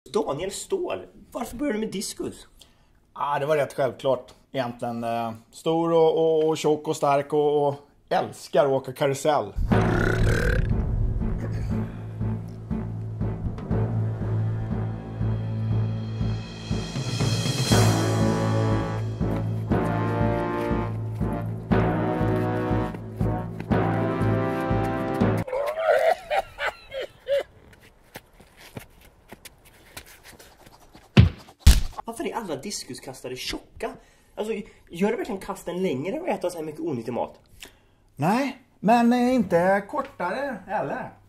Daniel Ståhl, varför började du med diskus? Det var rätt självklart egentligen. Stor och tjock och stark och älskar att åka karusell. Varför är alla diskuskastare tjocka? Alltså, gör det verkligen kasten längre och äta så här mycket onyttig mat? Nej, men inte kortare heller.